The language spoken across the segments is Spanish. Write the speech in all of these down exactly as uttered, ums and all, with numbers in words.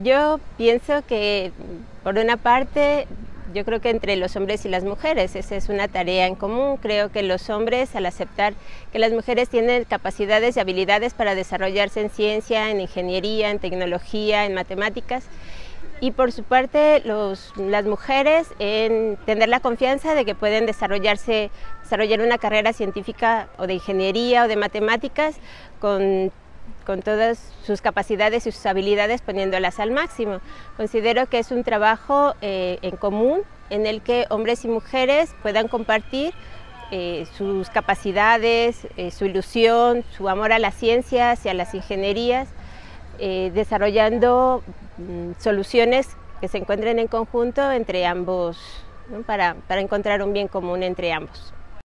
Yo pienso que, por una parte, yo creo que entre los hombres y las mujeres, esa es una tarea en común. Creo que los hombres, al aceptar que las mujeres tienen capacidades y habilidades para desarrollarse en ciencia, en ingeniería, en tecnología, en matemáticas, y por su parte los, las mujeres en tener la confianza de que pueden desarrollarse, desarrollar una carrera científica o de ingeniería o de matemáticas con con todas sus capacidades y sus habilidades, poniéndolas al máximo. Considero que es un trabajo eh, en común en el que hombres y mujeres puedan compartir eh, sus capacidades, eh, su ilusión, su amor a las ciencias y a las ingenierías, eh, desarrollando mm, soluciones que se encuentren en conjunto entre ambos, ¿no? para, para encontrar un bien común entre ambos.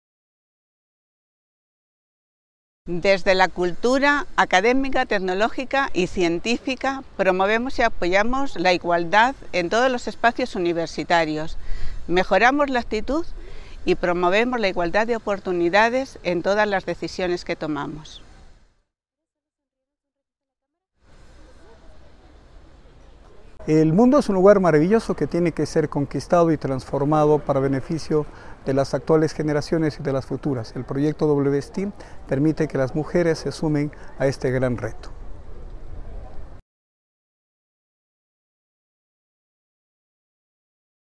Desde la cultura académica, tecnológica y científica promovemos y apoyamos la igualdad en todos los espacios universitarios, mejoramos la actitud y promovemos la igualdad de oportunidades en todas las decisiones que tomamos. El mundo es un lugar maravilloso que tiene que ser conquistado y transformado para beneficio de las actuales generaciones y de las futuras. El proyecto W S T E A M permite que las mujeres se sumen a este gran reto.